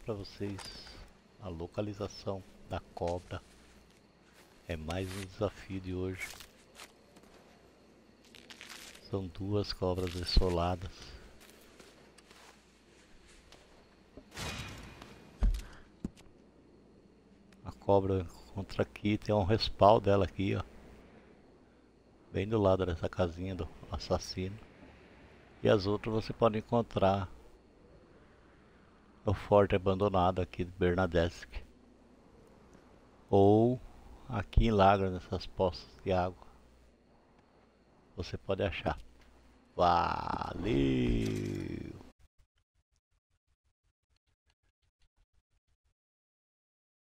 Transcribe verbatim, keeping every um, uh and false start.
para vocês a localização da cobra. É mais um desafio de hoje. São duas cobras isoladas. A cobra contra aqui, tem um respaldo dela aqui, ó. Bem do lado dessa casinha do assassino. E as outras você pode encontrar no forte abandonado aqui de Bernadesque. Ou aqui em Lagras, nessas poças de água. Você pode achar. Valeu!